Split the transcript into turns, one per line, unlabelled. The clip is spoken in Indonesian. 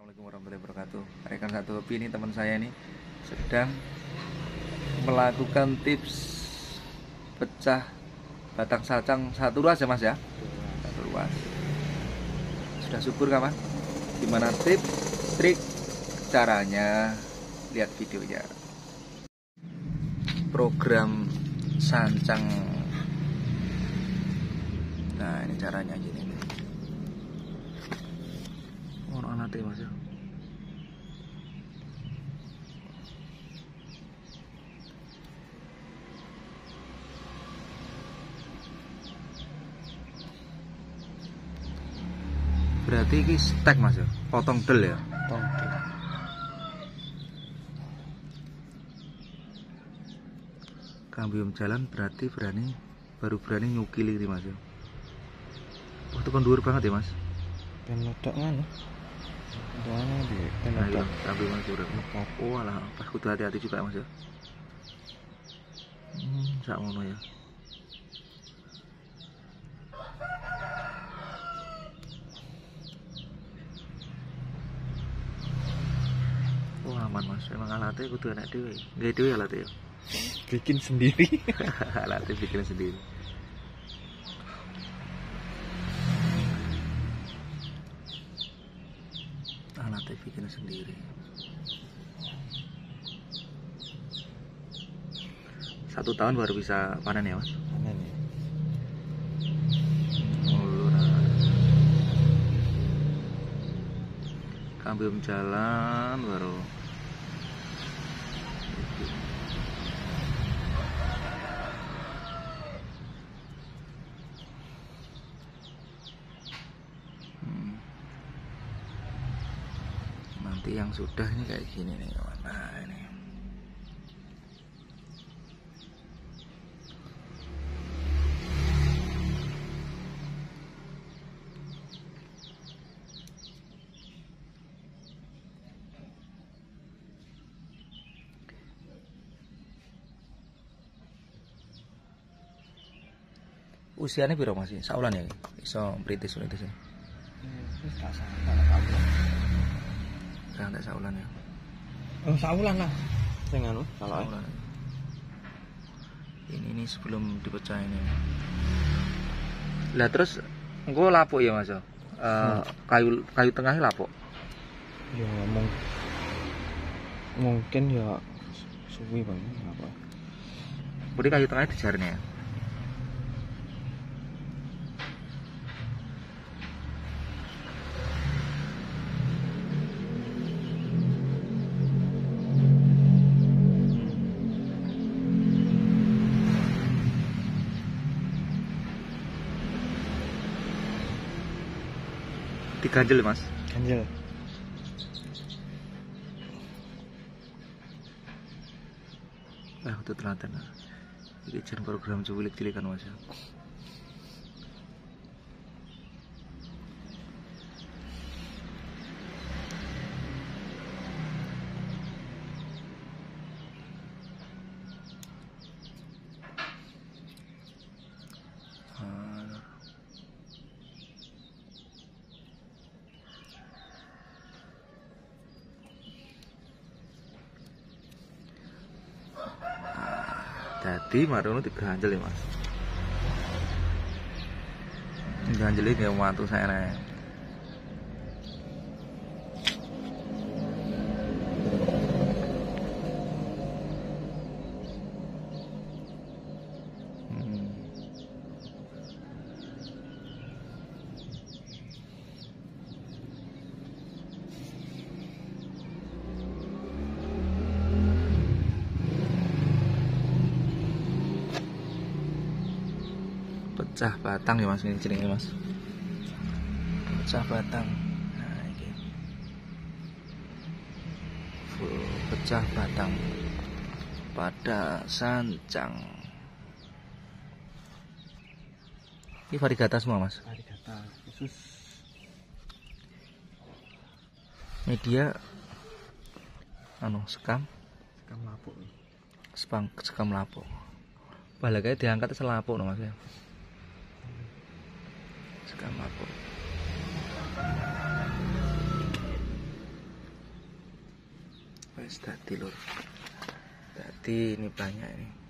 Assalamualaikum warahmatullahi wabarakatuh. Rekan satu hobi ini, teman saya ini sedang melakukan tips pecah batang sacang satu ruas ya mas ya? Satu ruas. Sudah subur kawan? Gimana tips, trik, caranya? Lihat videonya. Program sancang. Nah ini caranya gini. Orang nanti mas ya. Berarti ini stek mas ya, potong del ya.
Potong del.
Kambium jalan berarti baru berani nyukili ini mas ya. Wah itu kan dhuwur banget ya mas.
Ben lodok ngono. Doanya di ben
Nah,
lodok.
kambium mas dhuwur. Oh alah, pas kudu hati-hati juga mas ya. Sak ngono ya. Oh aman mas, emang alatnya kudu enak dhewe. Nggih dhewe alatnya ya.
Bikin sendiri.
Alatnya bikin sendiri. Alatnya bikin sendiri. Satu tahun baru bisa panen ya mas?
Mana nih?
Kambium jalan baru. Nanti yang sudah ini kayak gini nih kawan. Nah ini usianya piro mas? Saulan ya? Iso merintis ya?
Wis tak salah.
Enggak saulan ya?
Oh, saulan lah. Sing anu, salah.
Saulan. Ini sebelum dipecah ini. Lah terus engko lapuk ya mas? Kayu tengahnya lapuk.
Ya mungkin ya suwi banget apa.
Berarti kayu tengahnya dijarne ya? Diganjel mas?
Ganjel.
Udah telaten. Ini jan program cilik-cilikan mas ya. Jadi marono diganjel ya mas. Diganjeli dia mantu saya nih. Pecah batang ya mas, ini jenenge mas. Pecah batang. Nah ini full pecah batang pada sancang. Ini varigata semua mas.
Varigata khusus
Media sekam
lapuk.
sekam lapuk. Balaknya diangkat selapuk no mas ya. Sekam lapuk. Wis dadi lur. Dadi ini banyak ini.